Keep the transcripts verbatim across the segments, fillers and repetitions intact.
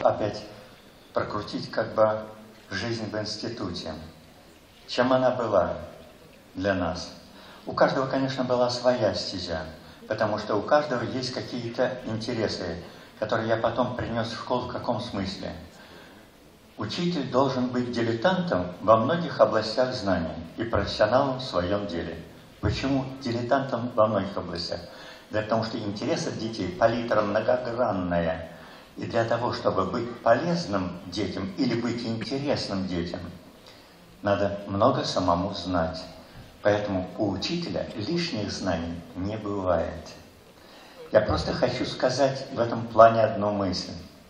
опять прокрутить как бы жизнь в институте. Чем она была для нас? У каждого, конечно, была своя стезя, потому что у каждого есть какие-то интересы, которые я потом принес в школу. В каком смысле? Учитель должен быть дилетантом во многих областях знаний и профессионалом в своем деле. Почему дилетантом во многих областях? Да потому что интересы детей, палитра многогранная. И для того, чтобы быть полезным детям или быть интересным детям, надо много самому знать. Поэтому у учителя лишних знаний не бывает. Я просто хочу сказать в этом плане одну мысль.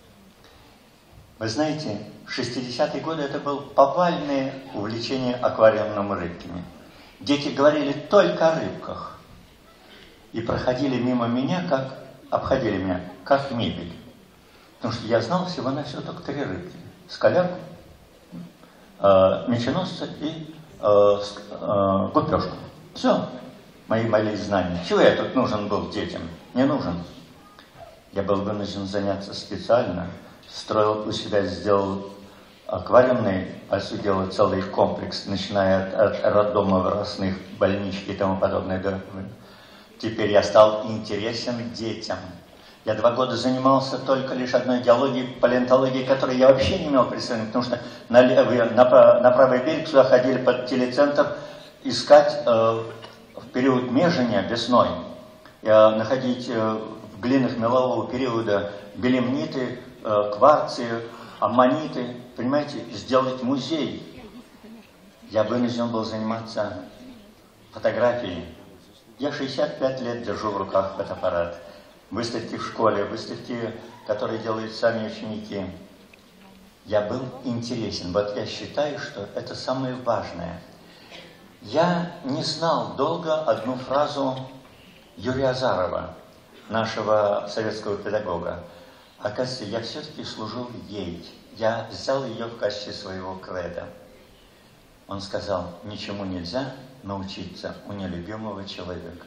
Вы знаете, в шестидесятые годы это было повальное увлечение аквариумными рыбками. Дети говорили только о рыбках. И проходили мимо меня, как обходили меня, как мебель. Потому что я знал всего-навсего только три рыбки. Скалярку, э, меченосца и э, э, гупешку. Все, мои мои знания. Чего я тут нужен был детям? Не нужен. Я был вынужден заняться специально. Строил у себя, сделал аквариумный, а все делал целый комплекс, начиная от, от роддома, выростных, больнички и тому подобное. Теперь я стал интересен детям. Я два года занимался только лишь одной идеологией, палеонтологией, которой я вообще не имел представления, потому что на, на, на правый берег сюда ходили под телецентр искать э, в период межения весной, э, находить э, в глинах мелового периода белемниты, э, кварцы, аммониты, понимаете, сделать музей. Я вынужден был заниматься фотографией. Я шестьдесят пять лет держу в руках фотоаппарат. Выставки в школе, выставки, которые делают сами ученики. Я был интересен. Вот я считаю, что это самое важное. Я не знал долго одну фразу Юрия Азарова, нашего советского педагога. Оказывается, я все-таки служил ей. Я взял ее в качестве своего кредо. Он сказал, ничему нельзя научиться у нелюбимого человека.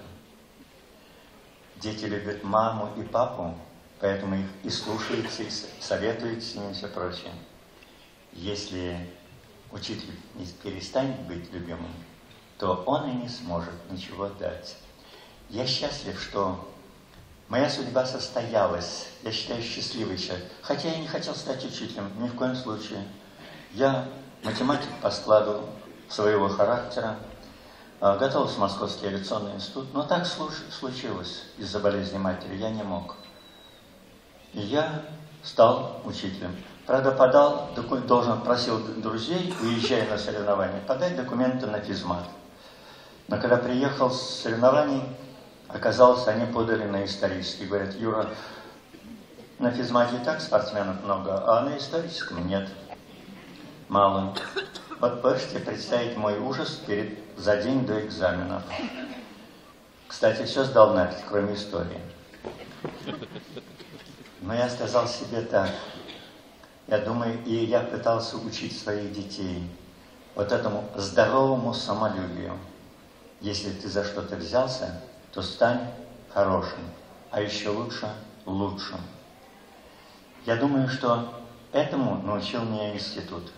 Дети любят маму и папу, поэтому их и слушаются, и советуют с ними и все прочее. Если учитель не перестанет быть любимым, то он и не сможет ничего дать. Я счастлив, что моя судьба состоялась. Я считаю, счастливый человек. Хотя я не хотел стать учителем, ни в коем случае. Я математик по складу своего характера. Готовился в Московский авиационный институт, но так случилось из-за болезни матери, я не мог. И я стал учителем. Правда, подал, должен, просил друзей, уезжая на соревнования, подать документы на физмат. Но когда приехал с соревнований, оказалось, они подали на исторический. Говорят, Юра, на физмате и так спортсменов много, а на историческом нет. Мало. Вот можете представить мой ужас перед, за день до экзаменов. Кстати, все сдал нафиг, кроме истории. Но я сказал себе так. Я думаю, и я пытался учить своих детей вот этому здоровому самолюбию. Если ты за что-то взялся, то стань хорошим, а еще лучше лучшим. Я думаю, что этому научил меня институт.